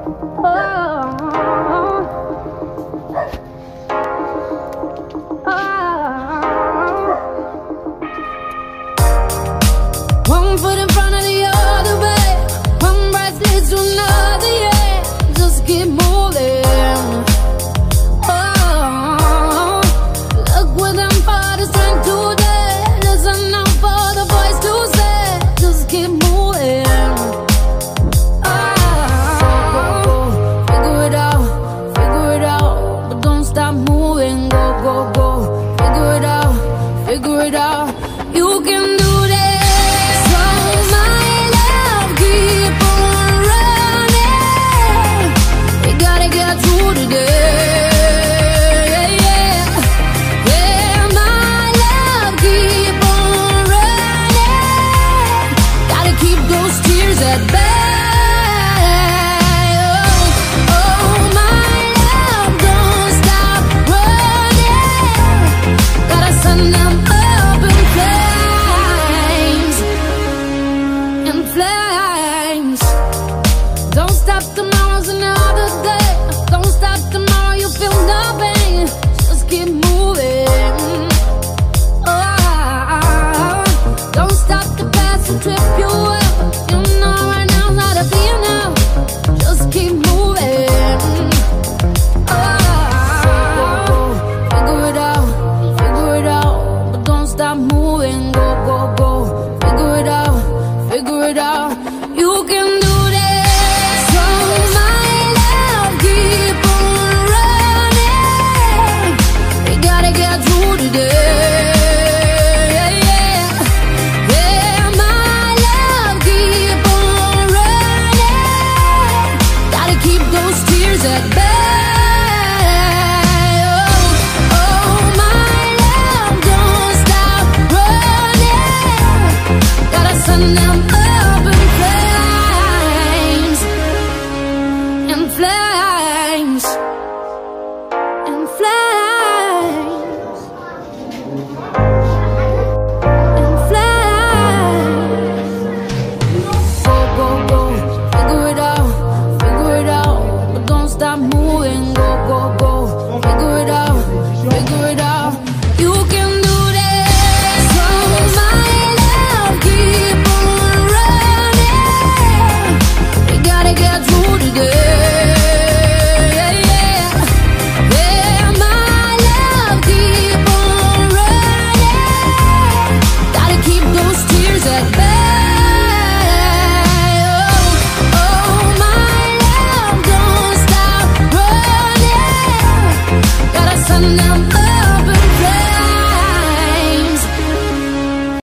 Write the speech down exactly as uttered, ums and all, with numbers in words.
One foot in front of the other way, one breath leads to another, yeah. Just keep moving. Oh, look what them fathers trying to do. Listen out for the voice to say, just keep moving. Oh, figure it out, figure it out, but don't stop moving. Go, go, go, figure it out, figure it out. You can do that. Don't stop, tomorrow's another day. Don't stop, tomorrow you feel nothing. Just keep moving. Oh, don't stop, the past will trip you up. You know right now's not a be now. Just keep moving. Oh, figure it out, figure it out, but don't stop moving. Go, go, go, figure it out, figure it out. You can do that